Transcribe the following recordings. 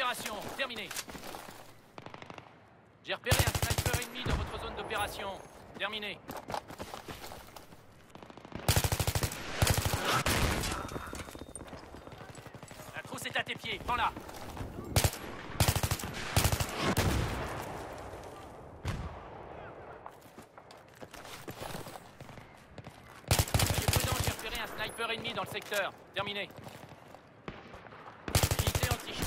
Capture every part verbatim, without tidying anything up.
d'opération, terminé. J'ai repéré un sniper ennemi dans votre zone d'opération, terminé. La trousse est à tes pieds, prends-la. Soyez prudent, j'ai repéré un sniper ennemi dans le secteur, terminé. Unité anti-chute.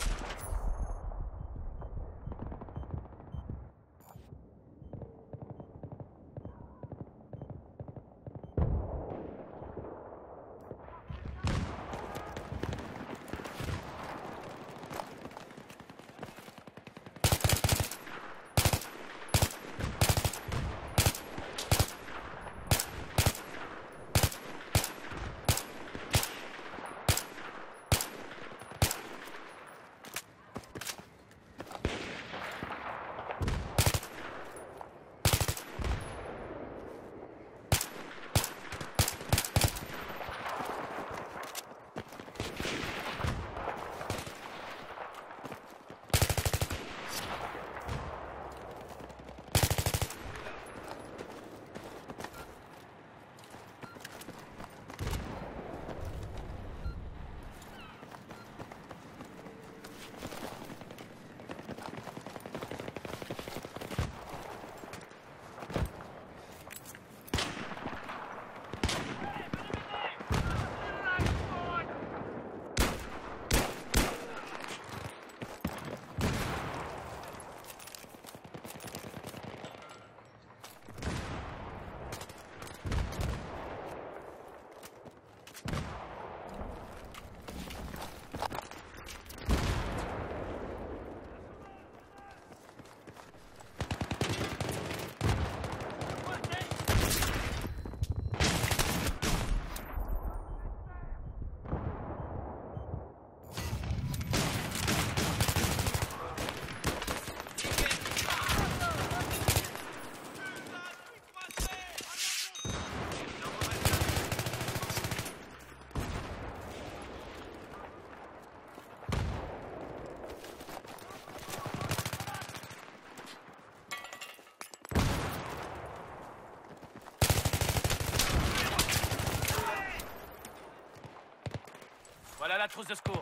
Voilà la trousse de secours.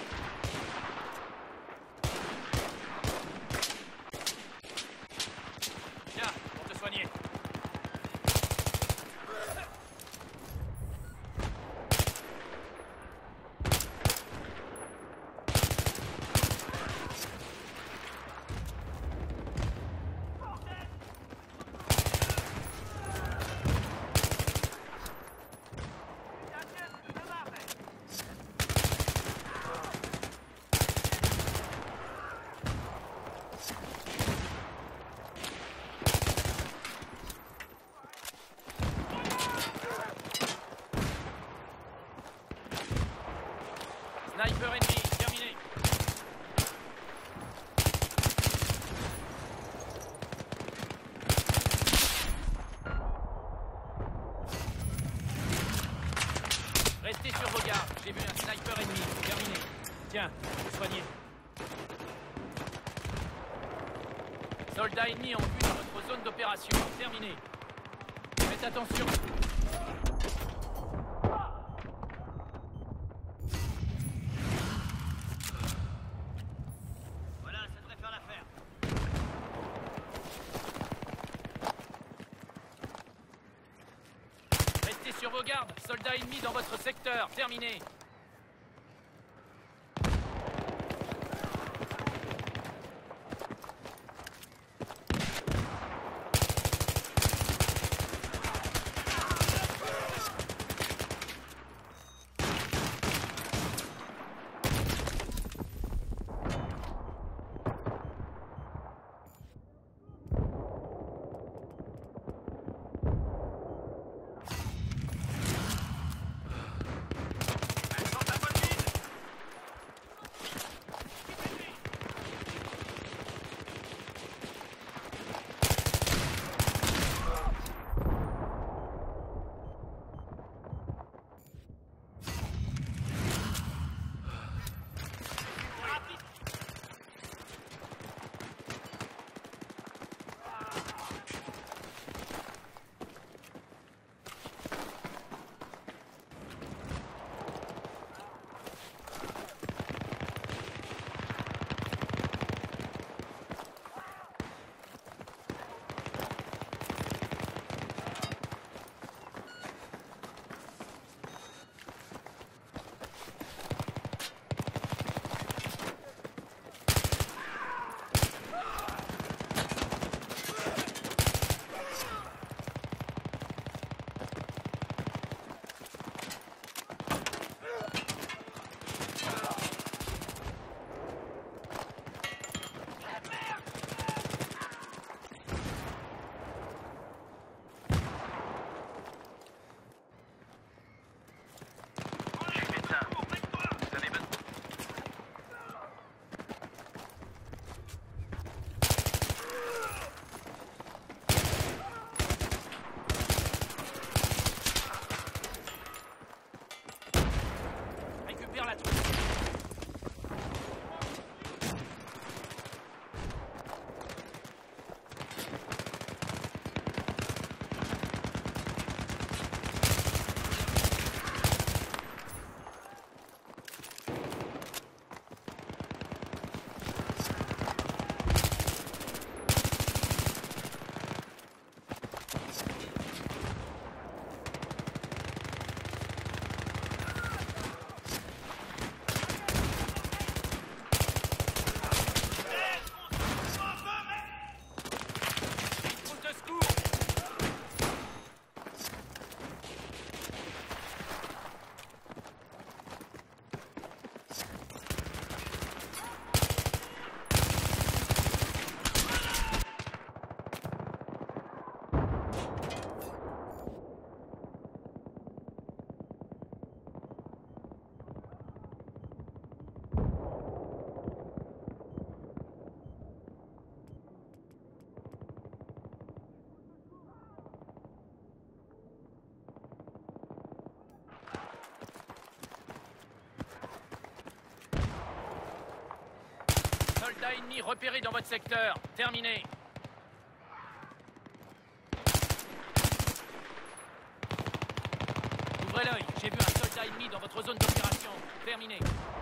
Tiens, pour te soigner. Sniper ennemi, terminé. Restez sur vos gardes, j'ai vu un sniper ennemi, terminé. Tiens, vous soignez. Soldats ennemis en vue dans votre zone d'opération, terminé. Faites attention. Sur vos gardes, soldats ennemis dans votre secteur, terminé. Soldat ennemi repéré dans votre secteur. Terminé. Ouvrez l'œil. J'ai vu un soldat ennemi dans votre zone d'opération. Terminé.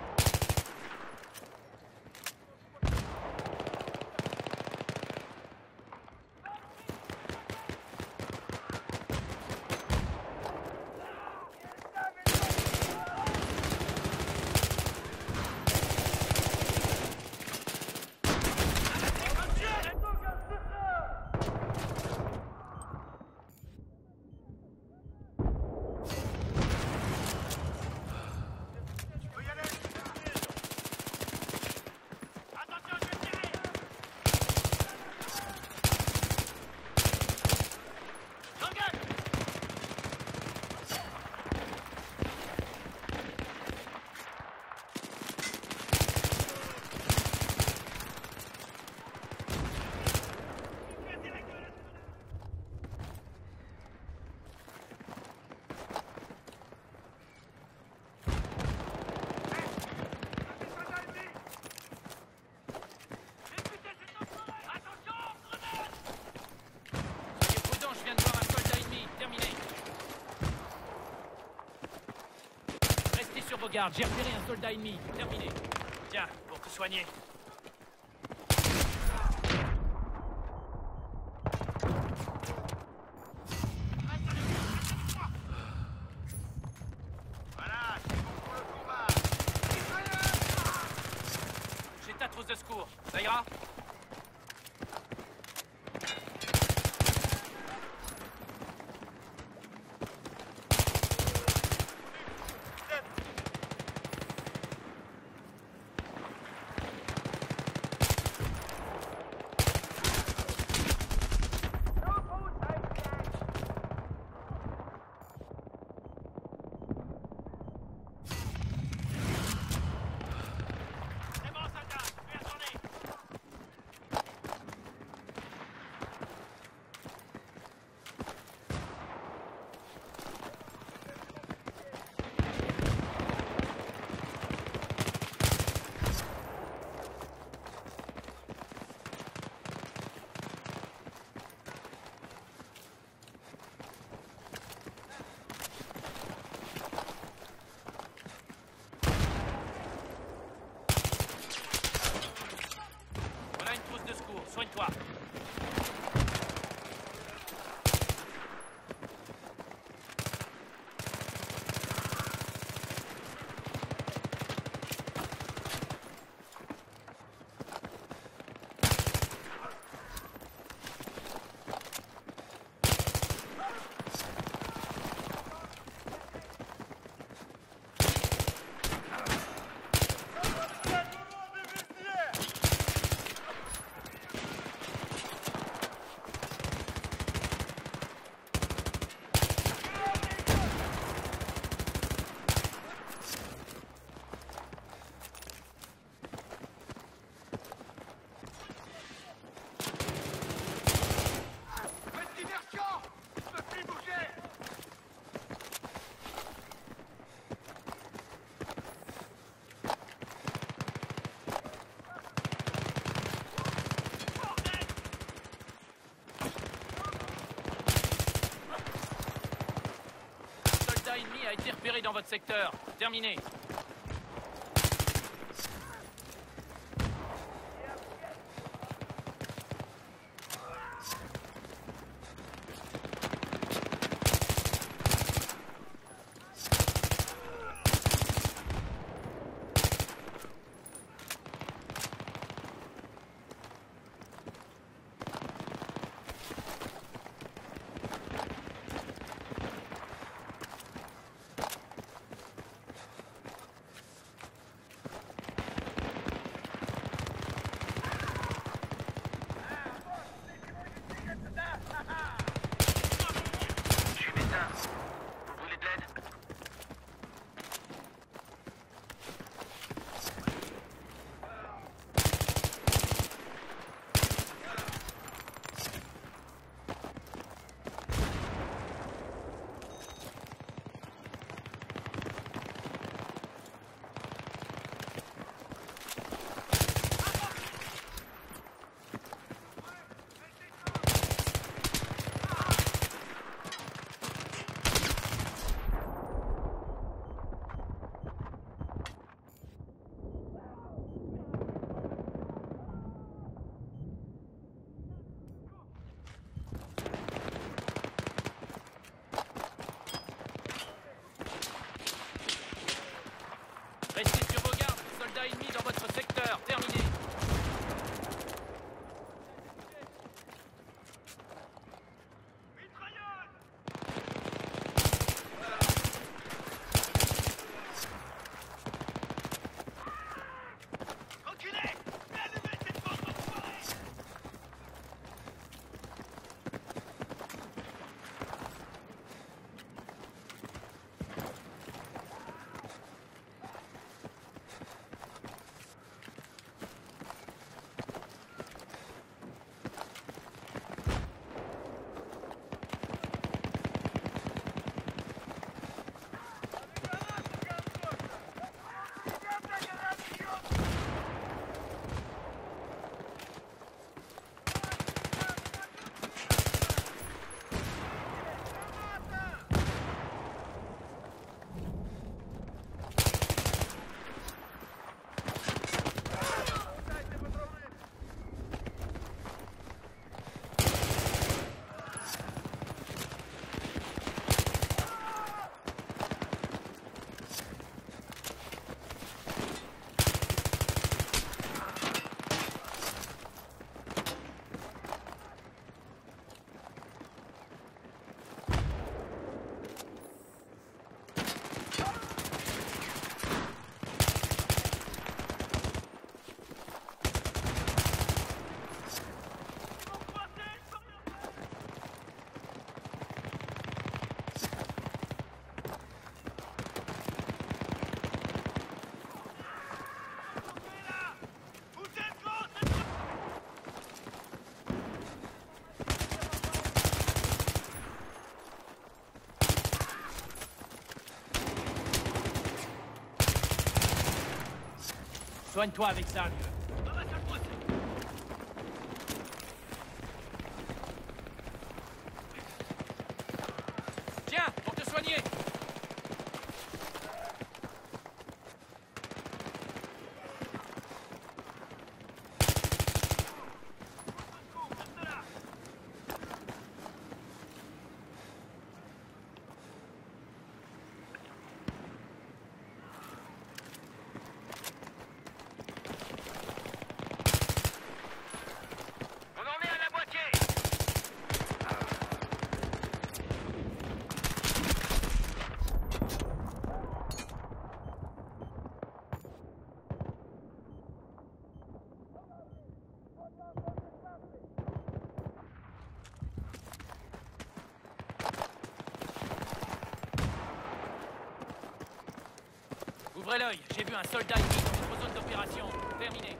Regarde, j'ai repéré un soldat ennemi. Terminé. Tiens, pour te soigner. Voilà, c'est bon pour le combat. J'ai ta trousse de secours. Ça ira? Soigne-toi. Ennemi a été repéré dans votre secteur. Terminé. Soigne-toi avec ça, vieux. Tiens, pour te soigner. Ouvrez l'œil, j'ai vu un soldat ennemi dans notre zone d'opération. Terminé.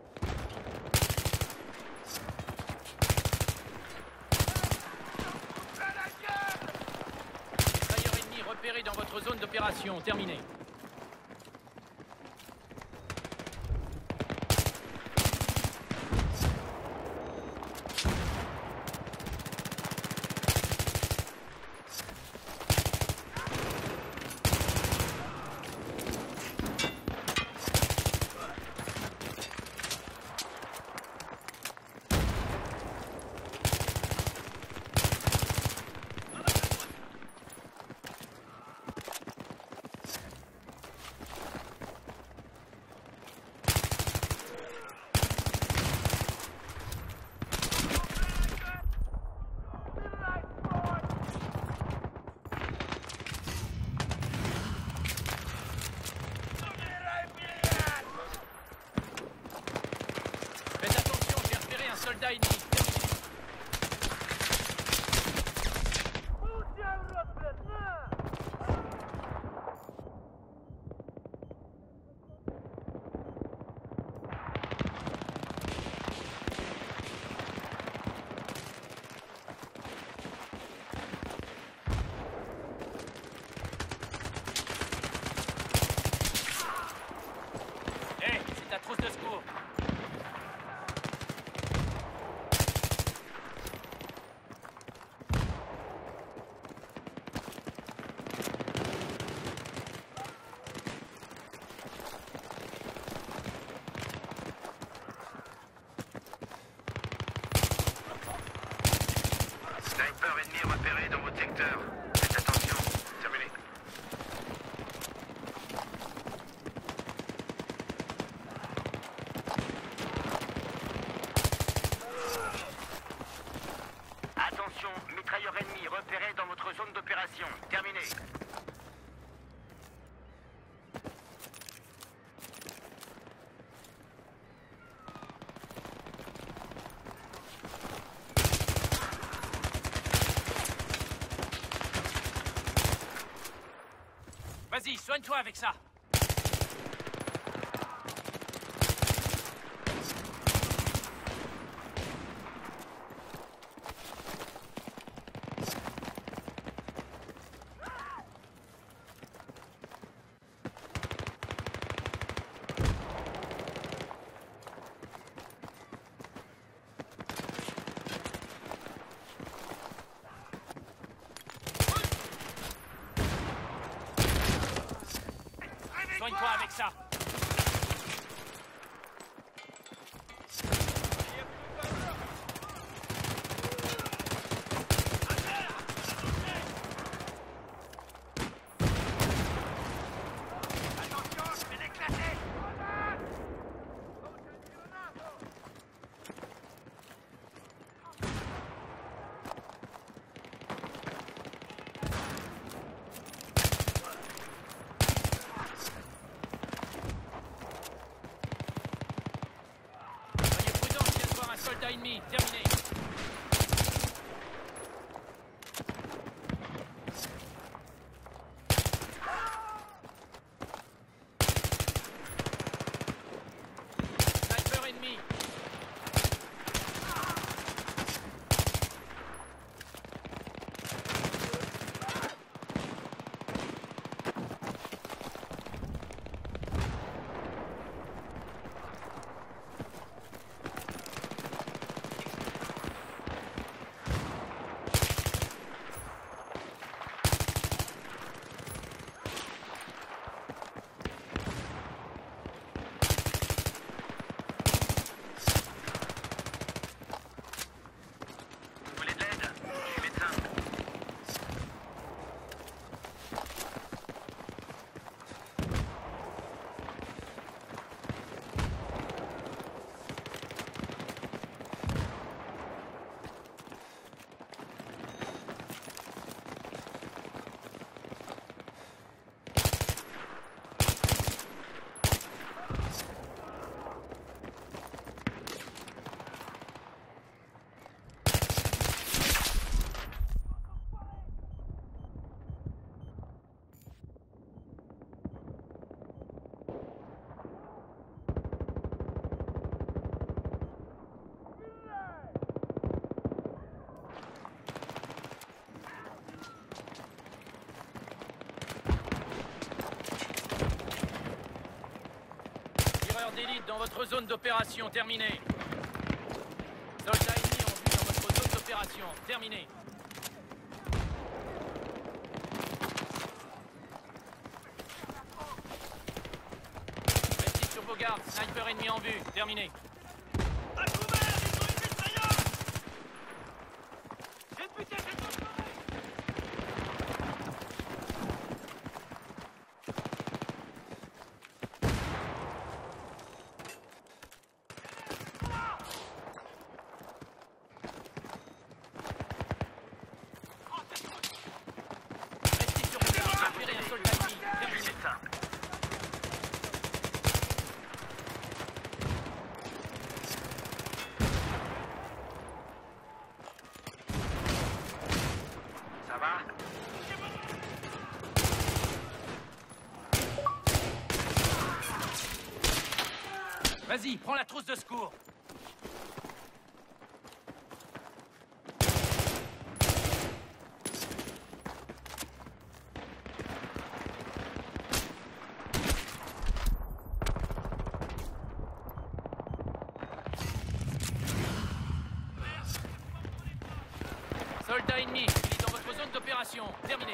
Mitrailleur ennemi repéré dans votre zone d'opération. Terminé. Soldat ennemi. Hé, hey, c'est ta trousse de secours. Sniper ennemi repéré dans votre secteur. Faites attention. Terminé. Attention, mitrailleur ennemi repéré dans votre zone d'opération. Terminé. Vas-y, soigne-toi avec ça. Soigne-toi avec ça. Soldat ennemi, terminé. Sniper ennemi. d'élite dans votre zone d'opération. Terminé. Soldats ennemis en vue dans votre zone d'opération. Terminé. Restez sur vos gardes. Sniper ennemi en vue. Terminé. À couvert, ils ont une mitrailleuse. Député, c'est ton Restez sur vos gardes. Repérez un soldat ennemi. Terminé. C'est simple. Ça va? Vas-y, prends la trousse de secours. Soldat ennemi, il est dans votre zone d'opération. Terminé.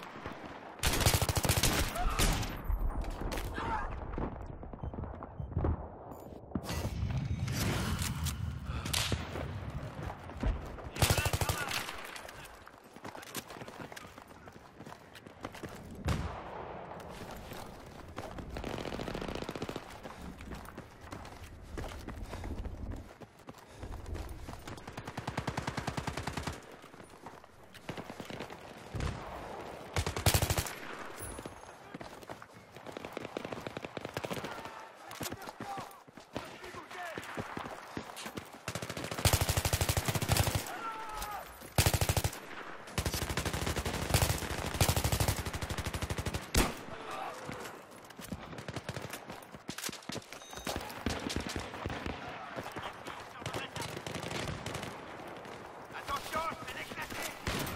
attention, je vais l'éclater.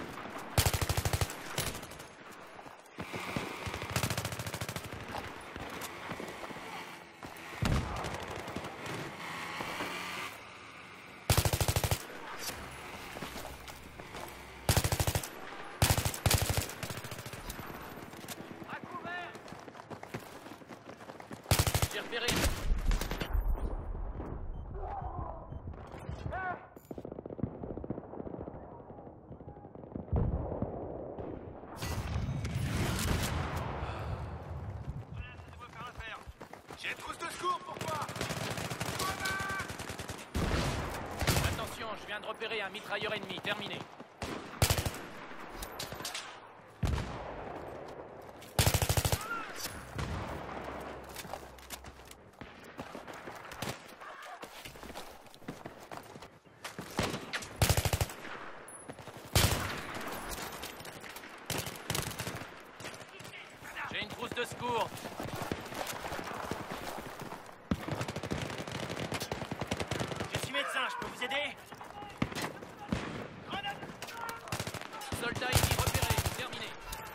À couvert. J'ai repéré. Laissez-moi faire l'affaire. J'ai une trousse de secours pour toi. Attention, je viens de repérer un mitrailleur ennemi. Terminé. J'ai une trousse de secours. Je suis médecin, je peux vous aider? Soldat ennemi repéré. Terminé.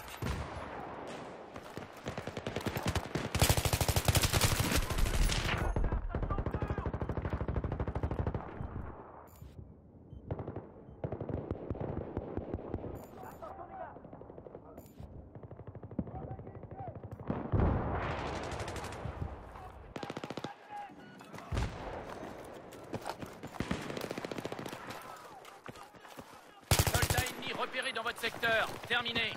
Soldat ennemi repéré dans votre secteur. Terminé.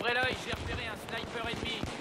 Ouvrez l'œil, j'ai repéré un sniper ennemi.